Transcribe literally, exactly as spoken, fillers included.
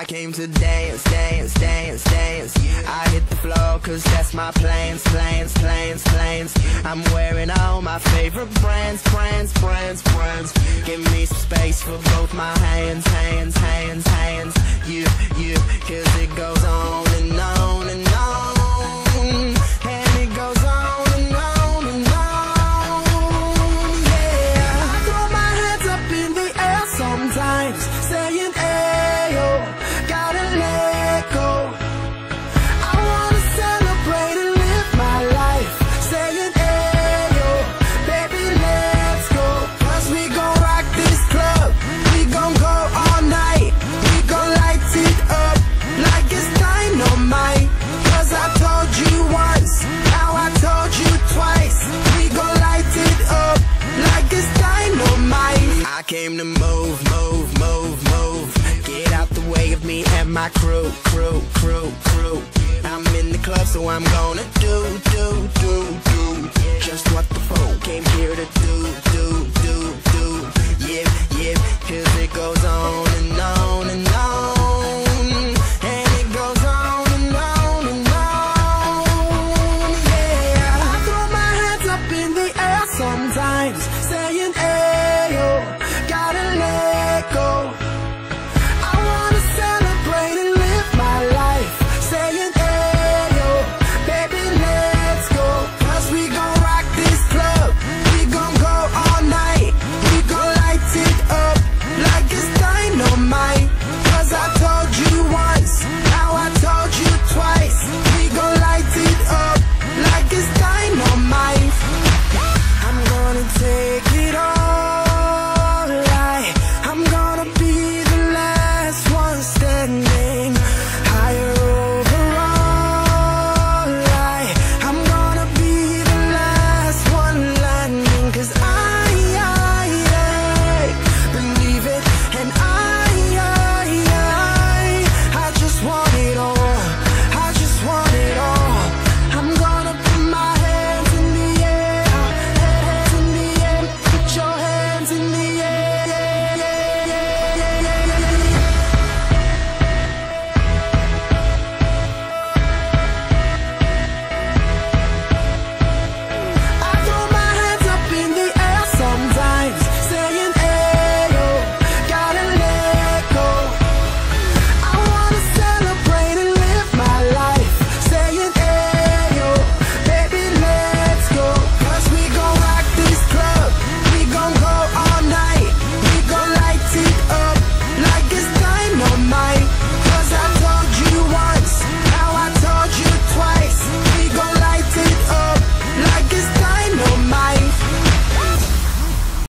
I came to dance, dance, dance, dance. I hit the floor cause that's my plans, plans, plans, plans. I'm wearing all my favorite brands, brands, brands, brands. Give me some space for both my hands, hands, hands, hands. You, you, cause it goes on and on and on. And it goes on and on and on. Yeah, I throw my hands up in the air sometimes, saying ayo, gotta let go. I wanna celebrate and live my life, saying ayo, baby let's go. Cause we gon' rock this club, we gon' go all night. We gon' light it up like it's dynamite. Cause I told you once, now I told you twice. We gon' light it up like it's dynamite. I came to move, move, move, move. Get out the way of me and my crew, crew, crew, crew. I'm in the club so I'm gonna